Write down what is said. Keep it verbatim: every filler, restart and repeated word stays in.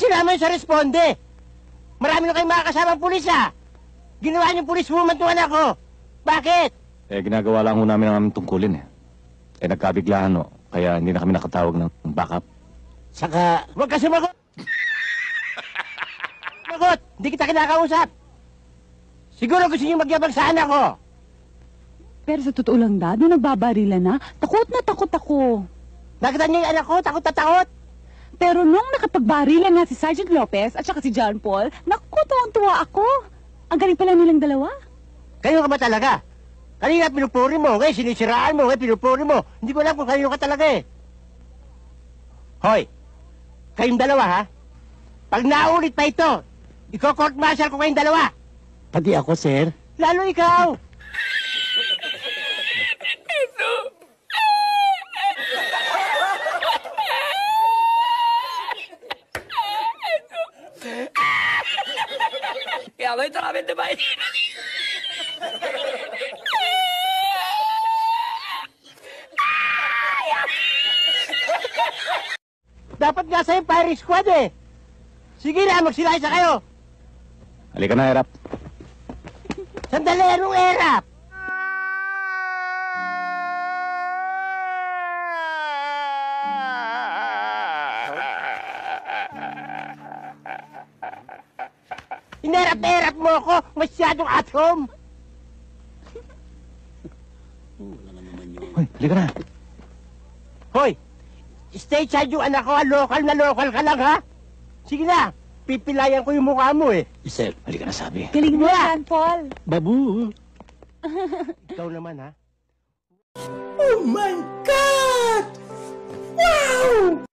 sinama yun sa responde? Marami na kayong mga kasamang pulis, ha? Ginawa niyong pulis woman to anak ko. Bakit? Eh, ginagawa lang ho namin ang aming tungkulin eh. Eh, nagkabiglaan ho. Kaya hindi na kami nakatawag ng backup. Saka, huwag ka sumagot! Sumagot! Hindi kita kinakausap! Siguro gusto niyo magyabang sa anak ko! Pero sa totoo lang, Dad, nung nagbabarila na, takot na takot ako. Nakita niyo yung anak ko? Takot na takot! Pero nung nakapagbarila na si Sergeant Lopez at saka si John Paul, naku, tuwang-tuwa ako. Ang galing pala nilang dalawa. Kayo ka ba talaga? Kanina pinupuri mo, ngayon sinisiraan mo, ngayon pinupuri mo. Hindi ko alam kung kanino ka talaga eh. Hoy, kayong dalawa ha? Pag naulit pa ito, iko-court martial ko kayong dalawa. Pati ako, sir. Lalo ikaw. Ya voy solamente para... Dapat nga sa'yo firing squad eh. Sige na, magsilay sa kayo. Halika na, Erap. Sandali, anong erap? Inerap-erap mo ako, masyadong atom. Hoy, halika na. Hoy, stay side yung anak ko, ha? Local na local ka lang, ha? Sige na, pipilayan ko yung mukha mo, eh. Sir, Halika na, sabi. Galing mo, John Paul. babu. Ikaw naman, ha? Oh my God! Wow!